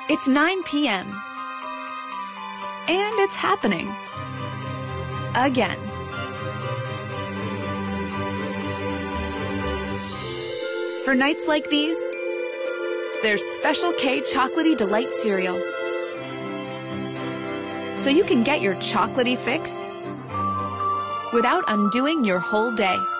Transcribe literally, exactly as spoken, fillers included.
It's nine p m And it's happening. Again. For nights like these, there's Special K Chocolatey Delight cereal. So you can get your chocolatey fix without undoing your whole day.